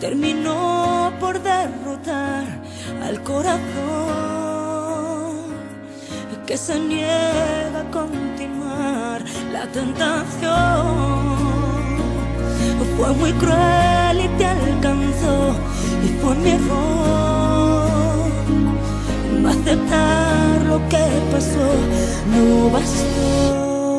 terminó por derrotar al corazón que se niega a continuar la tentación. Fue muy cruel y te alcanzó, y fue mi error no aceptar lo que pasó. No bastó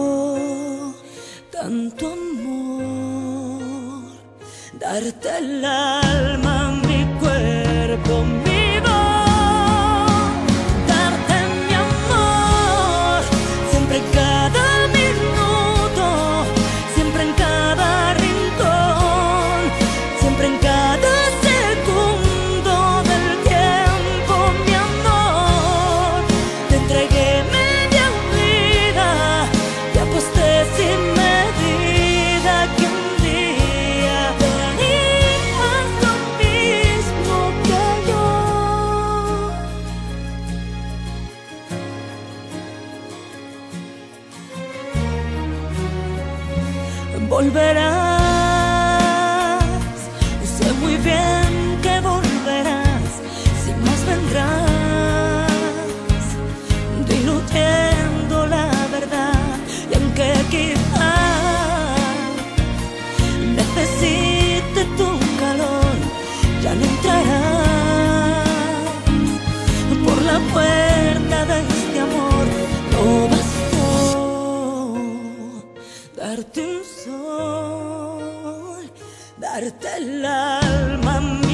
tanto amor, darte el alma, mi cuerpo, mi voz, darte mi amor, siempre en cada minuto, siempre en cada rincón, siempre en cada segundo del tiempo, mi amor. Te entregué media vida, te aposté sin medida que un día harías lo mismo que yo. Volverás, sé muy bien que volverás, sin más vendrás, diluyendo la verdad. Y aunque quizás necesite tu calor, ya no entrarás por la puerta de este amor. No bastó darte un sol, darte el alma.